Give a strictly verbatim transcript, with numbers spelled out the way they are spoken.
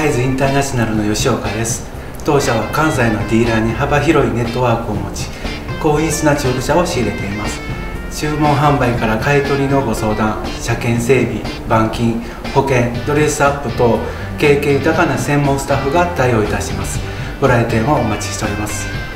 ハイズインターナショナルの吉岡です。当社は関西のディーラーに幅広いネットワークを持ち、高品質な中古車を仕入れています。注文販売から買い取りのご相談、車検整備、板金、保険、ドレスアップ等、経験豊かな専門スタッフが対応いたします。ご来店をお待ちしております。